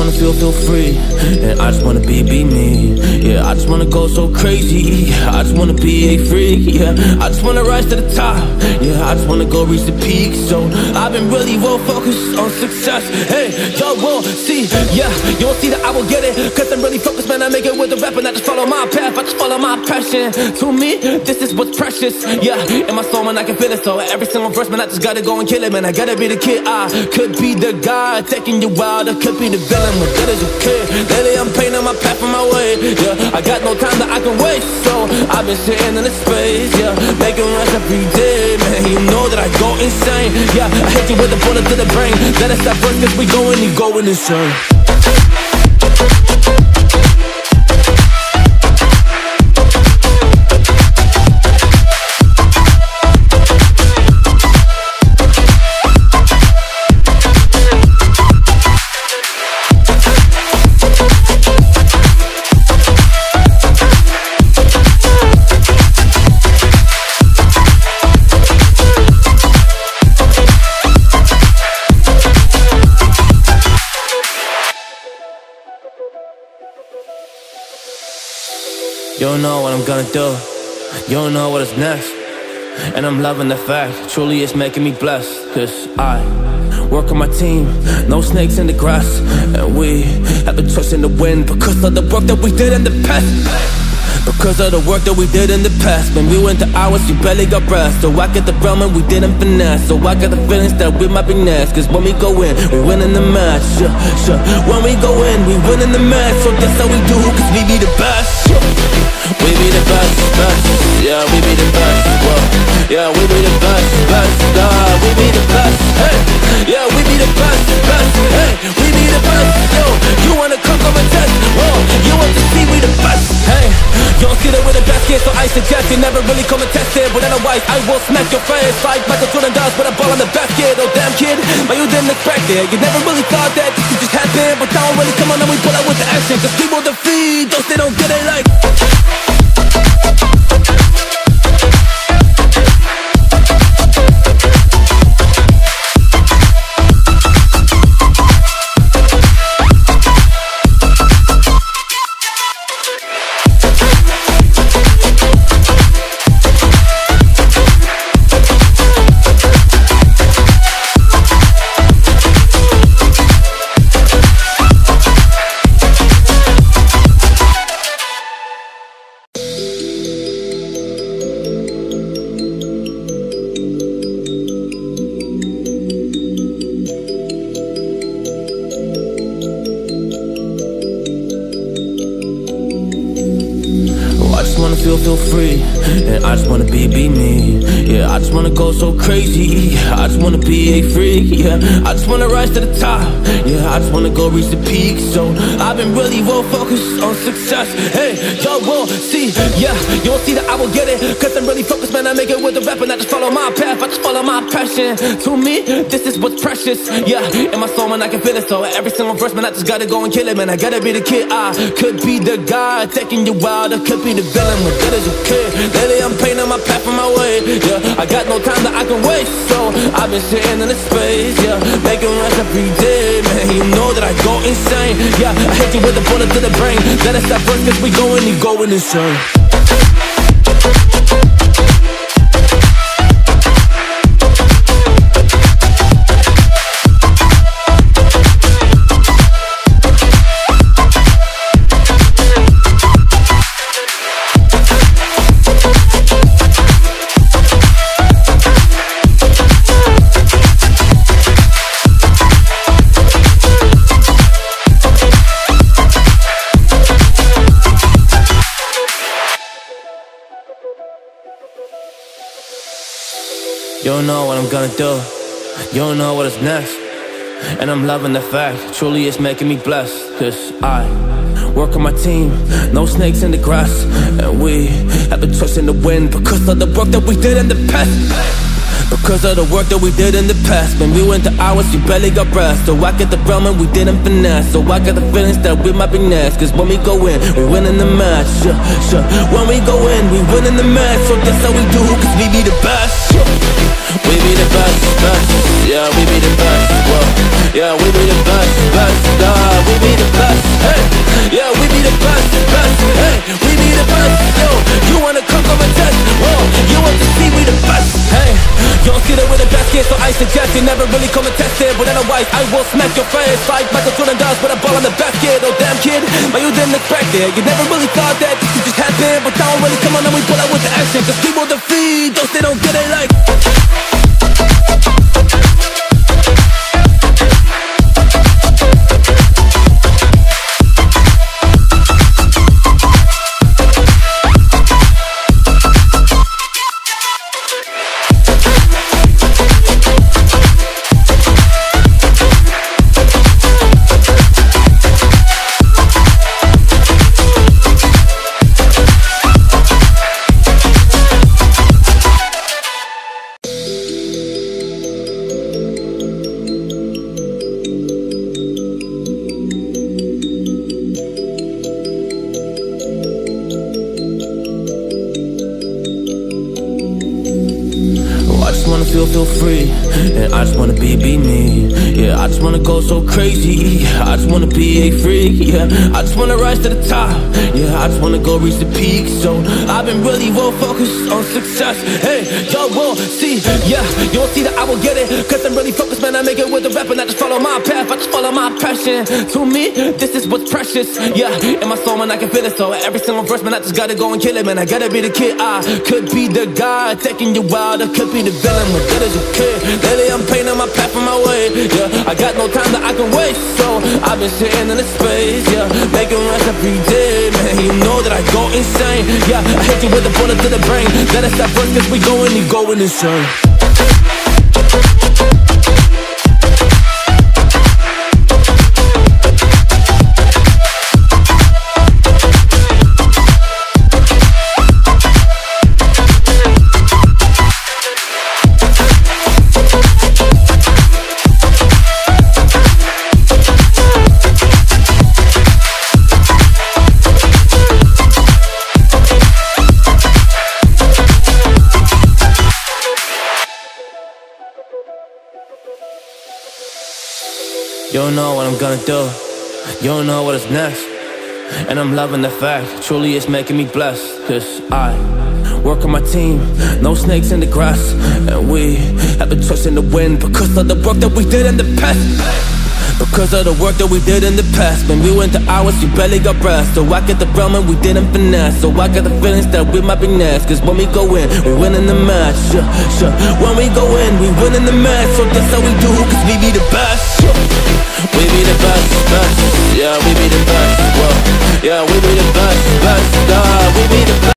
wanna feel free, and I just wanna be me. Yeah, I just wanna go so crazy. I just wanna be a freak. Yeah, I just wanna rise to the top. Yeah, I just wanna go reach the peak. So I've been really well focused on success. Hey, y'all will see. Yeah, you won't see that I will get it, cause I'm really focused, man. I make it with the rap and I just follow my path. I just follow my passion. To me, this is what's precious. Yeah, in my soul, man, I can feel it. So every single verse, man, I just gotta go and kill it, man. I gotta be the kid. I could be the guy taking you wild. I could be the villain, but good as a kid. Lately I'm painting my path on my way. Yeah, I got no time that I can waste, so I've been sitting in the space. Yeah, making runs every day, man. You know that I go insane. Yeah, I hit you with a bullet to the brain. Let us stop first, cause we going insane. You don't know what I'm gonna do. You don't know what is next. And I'm loving the fact, truly it's making me blessed. Cause I work on my team, no snakes in the grass. And we have the trust in the wind because of the work that we did in the past. Because of the work that we did in the past. When we went to hours, you barely got rest. So I get the realm and we didn't finesse. So I got the feelings that we might be next. Cause when we go in, we win in the match. When we go in, we win in the match. So that's how we do, cause we be the best. We be the best, best. Yeah, we be the best. Whoa. Yeah, we be the best, best. We be the best. Hey, yeah, we be the best, best. Hey, we be the best. Yo, you wanna come and test? Whoa, you want to see we the best? Hey, you don't see that we're the best kid, so I suggest you never really come and test it. But otherwise, I will smack your face like Michael Jordan does with a ball on the basket. Oh damn kid, but you didn't expect it. You never really thought that this could just happen. But now really come on and we pull out with the action. Cause people defeat those they don't get it like. Feel free, and I just wanna be me. Yeah, I just wanna go so crazy. I just wanna be a freak. Yeah, I just wanna rise to the top. Yeah, I just wanna go reach the peak. So I've been really well focused on success. Hey, y'all will see. Yeah, you won't see that I will get it, cause I'm really focused, man. I make it with the rap and I just follow my path. I just follow my passion. To me, this is what's precious. Yeah, in my soul, man, I can feel it. So every single verse, man, I just gotta go and kill it, man. I gotta be the kid. I could be the guy taking you wild. I could be the villain, but good as a kid. Lately I'm painting my path on my way. Yeah, I got no time that I can waste, so I've been sitting in the space. Yeah, making runs every day, man. You know that I go insane. Yeah, I hit you with a bullet to the brain. Let us stop first, cause we going insane. You don't know what I'm gonna do. You don't know what is next. And I'm loving the fact, truly it's making me blessed. Cause I work on my team, no snakes in the grass. And we have the trust in the wind because of the work that we did in the past. Because of the work that we did in the past. When we went to hours, you barely got rest. So I get the realm and we didn't finesse. So I got the feelings that we might be next. Cause when we go in, we win in the match. When we go in, we win in the match. So that's how we do, cause we be the best. We be the best, best. Yeah, we be the best. Whoa. Yeah, we be the best, best. We be the really come and test it, but otherwise I will smack your face like Michael Jordan does with a ball in the basket. Oh damn kid, but you didn't expect it. You never really thought that this could just happen, but now really come on and we pull out with the action. Cause people defeat those they don't get it like. Feel free, and I just wanna be me. Yeah, I just wanna go so crazy. I just wanna be a freak. Yeah, I just wanna rise to the top. Yeah, I just wanna go reach the peak. So I've been really well focused on success. Hey, y'all will see. Yeah, you will see that I will get it. Cause I'm really focused, man. I make it with the rap and I just follow my path. I just follow my passion. To me, this is what's precious. Yeah, in my soul, man, I can feel it. So every single verse, man, I just gotta go and kill it, man. I gotta be the kid. I could be the guy taking you wild. I could be the villain. That is okay. Lately I'm painting my path on my way. Yeah, I got no time that I can waste. So I've been sitting in the space. Yeah, making rest every day. Man, you know that I go insane. Yeah, I hit you with a bullet to the brain. Let us stop first cause we going insane. You don't know what I'm gonna do. You don't know what is next. And I'm loving the fact, truly it's making me blessed. Cause I work on my team, no snakes in the grass. And we have a trust in the wind because of the work that we did in the past. Because of the work that we did in the past. When we went to hours, we barely got rest. So I get the realm and we didn't finesse. So I got the feelings that we might be next. Cause when we go in, we win in the match. When we go in, we win in the match. So that's how we do, cause we be the best. We be the best.